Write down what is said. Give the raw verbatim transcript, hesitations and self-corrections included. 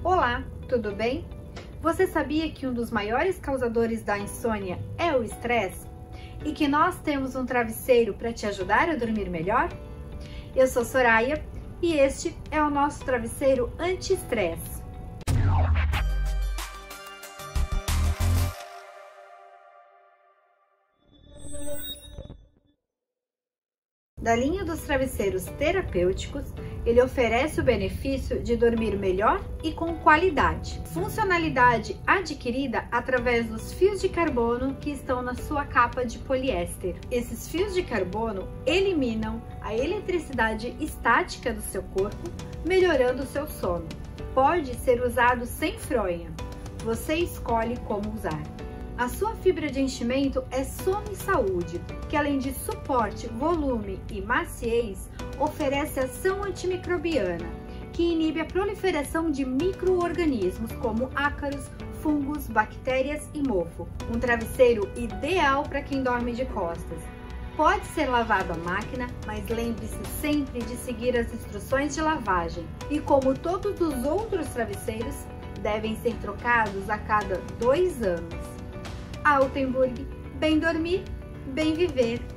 Olá, tudo bem? Você sabia que um dos maiores causadores da insônia é o estresse? E que nós temos um travesseiro para te ajudar a dormir melhor? Eu sou Soraya e este é o nosso travesseiro anti-estresse. Da linha dos travesseiros terapêuticos, ele oferece o benefício de dormir melhor e com qualidade. Funcionalidade adquirida através dos fios de carbono que estão na sua capa de poliéster. Esses fios de carbono eliminam a eletricidade estática do seu corpo, melhorando o seu sono. Pode ser usado sem fronha. Você escolhe como usar. A sua fibra de enchimento é Sono e Saúde, que além de suporte, volume e maciez, oferece ação antimicrobiana, que inibe a proliferação de micro-organismos como ácaros, fungos, bactérias e mofo. Um travesseiro ideal para quem dorme de costas. Pode ser lavado à máquina, mas lembre-se sempre de seguir as instruções de lavagem. E como todos os outros travesseiros, devem ser trocados a cada dois anos. Altenburg, bem dormir, bem viver.